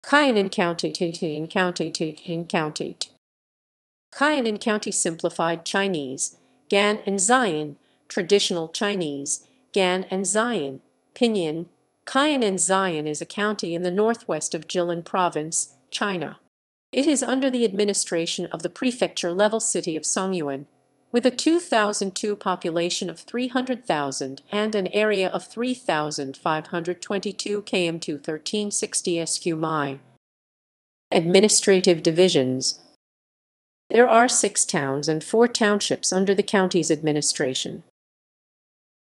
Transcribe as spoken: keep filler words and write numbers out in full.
Qian'an County, Qian'an County, Qian'an County. Qian'an County Simplified Chinese, Qian'ān Xiàn, Traditional Chinese, Qian'ān Xiàn, Pinyin. Qian'an Xiàn is a county in the northwest of Jilin Province, China. It is under the administration of the prefecture-level city of Songyuan, with a two thousand two population of three hundred thousand and an area of three thousand five hundred twenty-two kilometers to thirteen sixty square miles. Administrative divisions. There are six towns and four townships under the county's administration.